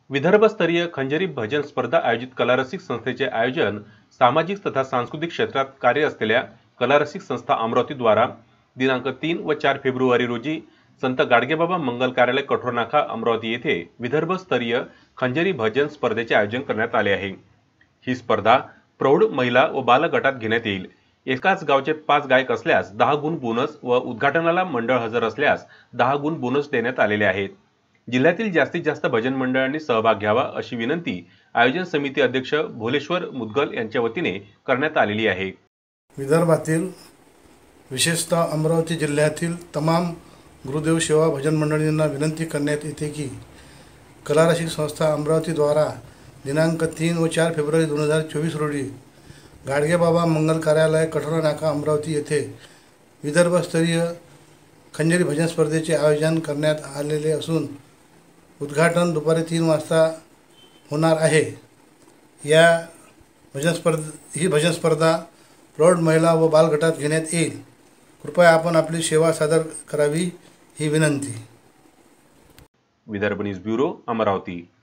विदर्भस्तरीय खंजरी भजन स्पर्धा आयोजित कलारसिक संस्थेचे आयोजन सामाजिक तथा सांस्कृतिक क्षेत्रात कार्य असलेल्या कलारसिक संस्था अमरावती द्वारा दिनांक 3 व 4 फेब्रुवारी रोजी संत गाडगेबाबा मंगल कार्यालय कठोर नाका अमरावती येथे विदर्भस्तरीय खंजरी भजन स्पर्धेचे आयोजन करण्यात आले आहे। ही स्पर्धा प्रौढ, महिला व बाल गटात घेण्यात येईल। एकाच गावचे 5 गायक असल्यास 10 गुण बोनस व उद्घाटनाला मंडळ हजर असल्यास 10 गुण बोनस देण्यात आलेले आहेत। जिल्ह्यातील जास्तीत जास्त भजन मंडळांनी सहभाग घ्यावा अशी विनंती आयोजन समिती अध्यक्ष भोलेश्वर मुदगल यांच्या वतीने करण्यात आलेली आहे। विदर्भातील विशेषतः अमरावती जिल्ह्यातील तमाम गुरुदेव सेवा भजन मंडळींना विनंती करण्यात येते की कलारसिक संस्था अमरावती द्वारा दिनांक 3 व 4 फेब्रुवारी 2024 रोजी गाडगेबाबा मंगल कार्यालय कठोर नाका अमरावती येथे विदर्भस्तरीय खंजरी भजन स्पर्धेचे आयोजन करण्यात आलेले असून उद्घाटन दुपारी 3 वाजता होणार आहे। ही भजन स्पर्धा प्रौढ, महिला व बाल गटात घेण्यात येईल। कृपया आपण आपली सेवा सादर करावी ही विनंती। Vidarbha news bureau, Amravati.